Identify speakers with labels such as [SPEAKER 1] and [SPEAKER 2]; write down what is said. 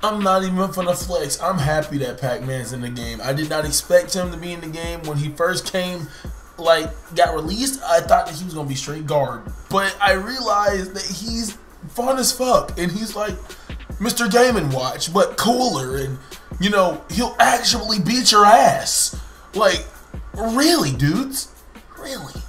[SPEAKER 1] I'm not even finna flex. I'm happy that Pac-Man's in the game. I did not expect him to be in the game. When he first came, like, got released, I thought that he was gonna be straight guard. But I realized that he's fun as fuck. And he's like Mr. Game & Watch, but cooler. And, you know, he'll actually beat your ass. Like, really, dudes? Really?